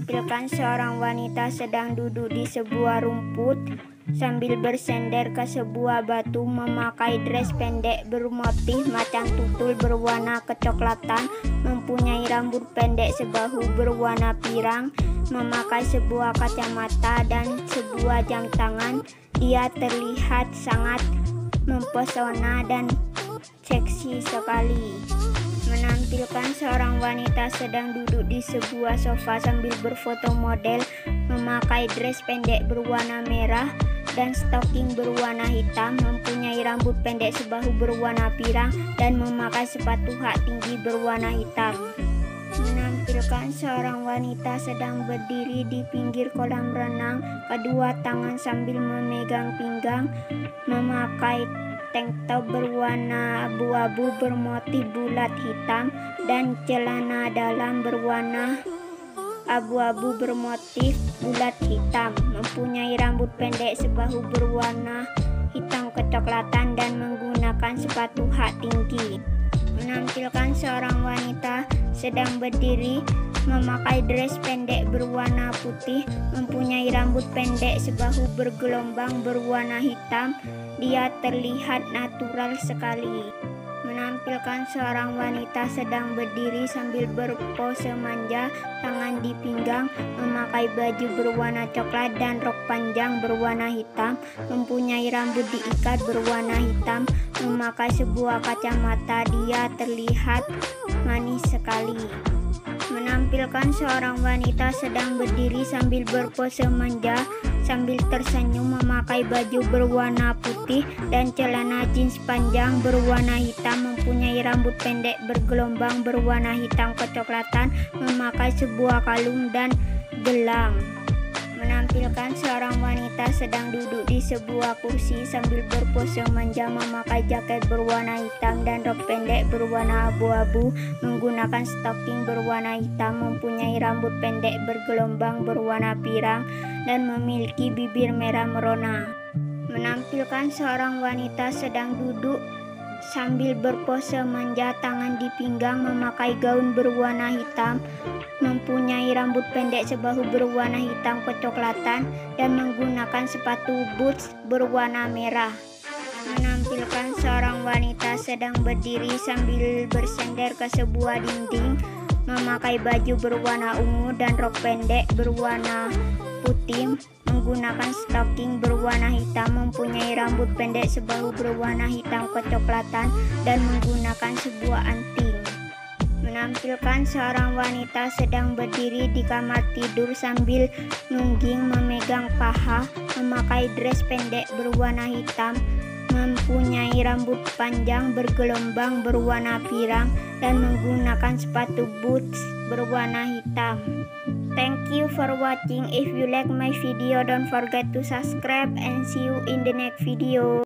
menampilkan seorang wanita sedang duduk di sebuah rumput sambil bersender ke sebuah batu, memakai dress pendek bermotif macan tutul berwarna kecoklatan, mempunyai rambut pendek sebahu berwarna pirang, memakai sebuah kacamata dan sebuah jam tangan. Dia terlihat sangat mempesona dan seksi sekali. Menampilkan seorang wanita sedang duduk di sebuah sofa sambil berfoto model, memakai dress pendek berwarna merah dan stocking berwarna hitam, mempunyai rambut pendek sebahu berwarna pirang dan memakai sepatu hak tinggi berwarna hitam. Menampilkan seorang wanita sedang berdiri di pinggir kolam renang, kedua tangan sambil memegang pinggang, memakai tank top berwarna abu-abu bermotif bulat hitam dan celana dalam berwarna abu-abu bermotif bulat hitam, mempunyai rambut pendek sebahu berwarna hitam kecoklatan dan menggunakan sepatu hak tinggi. Menampilkan seorang wanita sedang berdiri, memakai dress pendek berwarna putih, mempunyai rambut pendek sebahu bergelombang berwarna hitam. Dia terlihat natural sekali. Menampilkan seorang wanita sedang berdiri sambil berpose manja, tangan di pinggang, memakai baju berwarna coklat dan rok panjang berwarna hitam, mempunyai rambut diikat berwarna hitam, memakai sebuah kacamata. Dia terlihat manis sekali. Menampilkan seorang wanita sedang berdiri sambil berpose manja, sambil tersenyum, memakai baju berwarna putih dan celana jeans panjang berwarna hitam, mempunyai rambut pendek bergelombang berwarna hitam kecoklatan, memakai sebuah kalung dan gelang. Menampilkan seorang wanita sedang duduk di sebuah kursi sambil berpose manja, memakai jaket berwarna hitam dan rok pendek berwarna abu-abu, menggunakan stocking berwarna hitam, mempunyai rambut pendek bergelombang berwarna pirang dan memiliki bibir merah merona. Menampilkan seorang wanita sedang duduk sambil berpose manja, tangan di pinggang, memakai gaun berwarna hitam, mempunyai rambut pendek sebahu berwarna hitam kecoklatan dan menggunakan sepatu boots berwarna merah. Menampilkan seorang wanita sedang berdiri sambil bersender ke sebuah dinding, memakai baju berwarna ungu dan rok pendek berwarna putih, menggunakan stocking berwarna hitam, mempunyai rambut pendek sebahu berwarna hitam kecoklatan dan menggunakan sebuah anting. Menampilkan seorang wanita sedang berdiri di kamar tidur sambil nungging, memegang paha, memakai dress pendek berwarna hitam, mempunyai rambut panjang bergelombang berwarna pirang dan menggunakan sepatu boots berwarna hitam. Thank you for watching. If you like my video, don't forget to subscribe and see you in the next video.